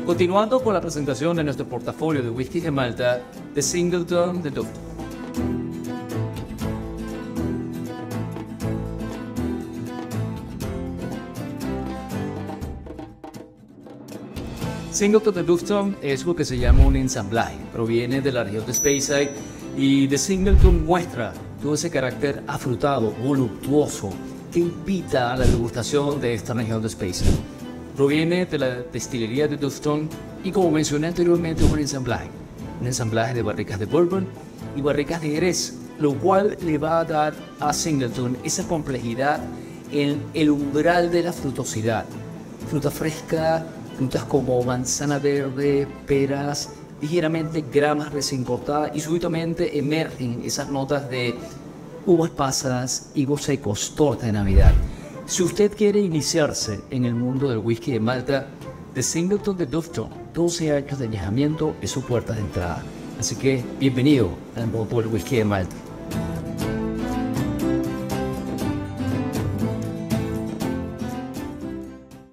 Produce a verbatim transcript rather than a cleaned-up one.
Continuando con la presentación de nuestro portafolio de whisky de Malta, The Singleton de Dufton. Singleton de Dufton es lo que se llama un ensamblaje, proviene de la región de Speyside y The Singleton muestra todo ese carácter afrutado, voluptuoso, que invita a la degustación de esta región de Speyside. Proviene de la destilería de Dufton y, como mencioné anteriormente, es un ensamblaje. Un ensamblaje de barricas de bourbon y barricas de Jerez, lo cual le va a dar a Singleton esa complejidad en el umbral de la frutosidad. Fruta fresca, frutas como manzana verde, peras, ligeramente gramas recién cortadas y súbitamente emergen esas notas de uvas pasas, higos secos, torta de Navidad. Si usted quiere iniciarse en el mundo del whisky de Malta, The Singleton de Dufton, doce años de añejamiento es su puerta de entrada. Así que bienvenido al mundo del whisky de Malta.